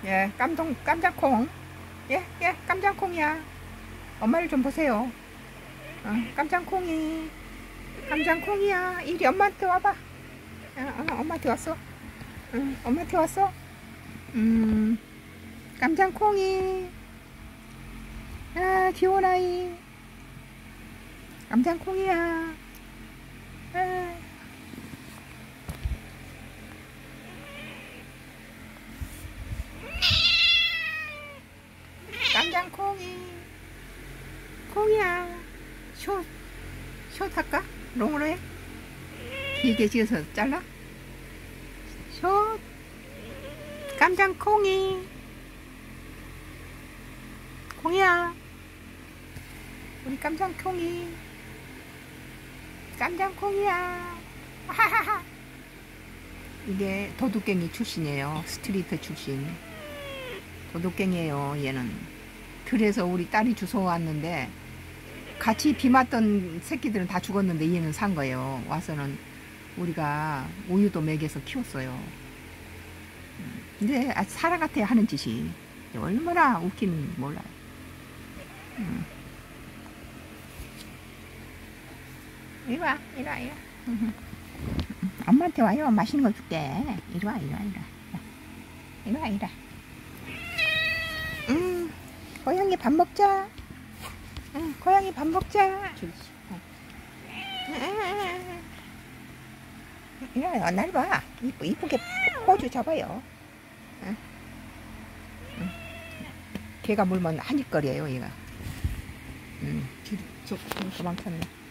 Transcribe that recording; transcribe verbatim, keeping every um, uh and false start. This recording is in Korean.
예, 깜동, 깜장콩. 예, 예, 깜장콩이야. 엄마를 좀 보세요. 어, 깜장콩이. 깜장콩이야. 이리 엄마한테 와봐. 어, 어, 엄마한테 왔어. 응, 엄마한테 왔어. 음, 깜장콩이. 아, 귀여운 아이. 깜장콩이야. 아. 깜장콩이. 콩이야. 숏, 숏 할까? 롱으로 해? 길게 지어서 잘라? 숏. 깜장콩이. 콩이야. 우리 깜장콩이. 깜장콩이야. 하하하. 이게 도둑갱이 출신이에요. 스트리트 출신. 도둑갱이에요. 얘는 들에서 우리 딸이 주워왔는데 같이 비 맞던 새끼들은 다 죽었는데 얘는 산 거예요. 와서는 우리가 우유도 먹여서 키웠어요. 근데 사람 같아 하는 짓이 얼마나 웃기는지 몰라요. 음. 이리 와, 이리 와, 이리 와. 엄마한테 와요. 맛있는 거 줄게. 이리 와, 이리 와, 이리 와. 이리 와, 이리 와. 음, 고양이 밥 먹자. 응, 고양이 밥 먹자. 이리 와, 날 봐. 이쁘, 이쁘게 포즈 잡아요. 응. 응. 걔가 물면 한입거려요, 얘가. 응. 도망쳤네.